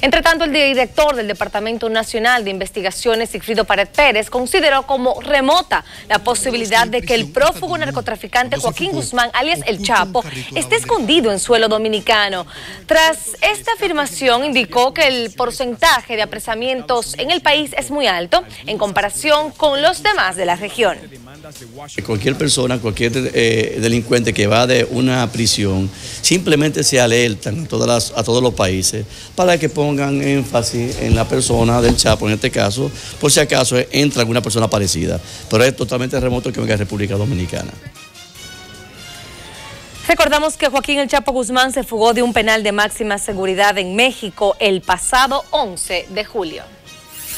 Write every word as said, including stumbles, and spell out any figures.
Entre tanto, el director del Departamento Nacional de Investigaciones, Sigfrido Pared Pérez, consideró como remota la posibilidad de que el prófugo narcotraficante Joaquín Guzmán, alias El Chapo, esté escondido en suelo dominicano. Tras esta afirmación, indicó que el porcentaje de apresamientos en el país es muy alto en comparación con los demás de la región. Cualquier persona, cualquier eh, delincuente que va de una prisión, simplemente se alertan a, todas las, a todos los países para que pongan énfasis en la persona del Chapo, en este caso, por si acaso entra alguna persona parecida. Pero es totalmente remoto que venga a República Dominicana. Recordamos que Joaquín El Chapo Guzmán se fugó de un penal de máxima seguridad en México el pasado once de julio.